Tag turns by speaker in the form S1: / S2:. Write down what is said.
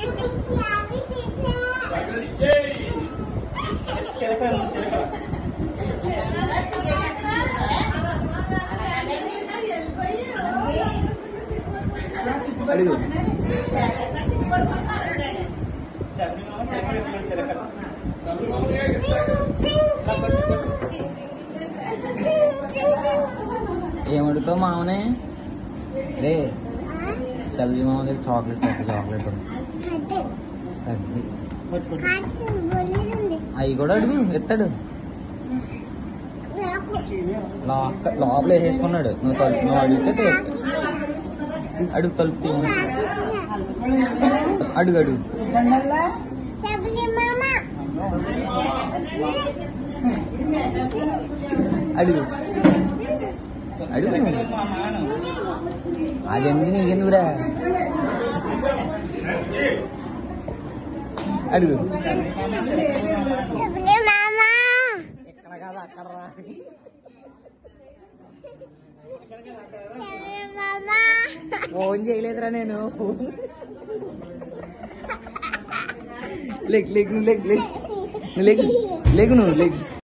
S1: అడుగు ఏమడుగుతావు మామనే రే చల్లి మామ దగ్గర చాక్లెట్ చాక్లెట్ అవి కూడా అడుగు ఎత్తాడు లోపల వేసేసుకున్నాడు నువ్వు అడిగితే అడుగు తలుపు అడుగు అడుగు అడుగు అడుగు అదెందుకు నీకెందుకురా అడుగు ఎక్కడ కాదు అక్కడ రా ఫోన్ చేయలేదురా నేను లెగ్ లెగ్ లెగ్ లెగ్ లెగ్ లెగ్ నువ్వు లెగ్